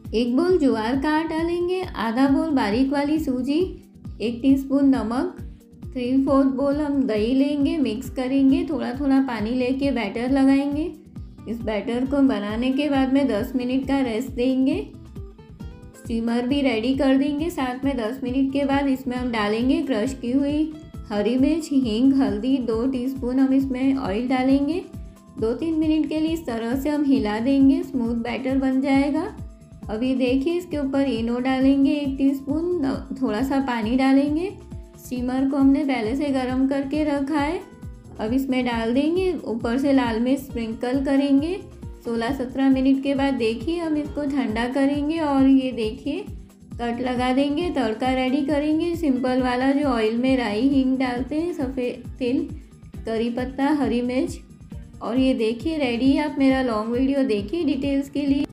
1 बोल ज्वार का आटा लेंगे, आधा बोल बारीक वाली सूजी, 1 टीस्पून नमक, 3/4 बोल हम दही लेंगे, मिक्स करेंगे, थोड़ा थोड़ा पानी लेके बैटर लगाएंगे। इस बैटर को बनाने के बाद में 10 मिनट का रेस्ट देंगे। स्टीमर भी रेडी कर देंगे। साथ में 10 मिनट के बाद इसमें हम डालेंगे क्रश की हुई हरी मिर्च, हींग, हल्दी, 2 टीस्पून हम इसमें ऑयल डालेंगे। 2-3 मिनट के लिए इस तरह से हम हिला देंगे, स्मूथ बैटर बन जाएगा। अभी देखिए इसके ऊपर इनो डालेंगे 1 टीस्पून, थोड़ा सा पानी डालेंगे। स्टीमर को हमने पहले से गर्म करके रखा है, अब इसमें डाल देंगे। ऊपर से लाल मिर्च स्प्रिंकल करेंगे। 16-17 मिनट के बाद देखिए हम इसको ठंडा करेंगे और ये देखिए कट लगा देंगे। तड़का रेडी करेंगे सिंपल वाला, जो ऑयल में राई, हींग डालते हैं, सफ़ेद तिल, करी पत्ता, हरी मिर्च। और ये देखिए रेडी है। आप मेरा लॉन्ग वीडियो देखिए डिटेल्स के लिए।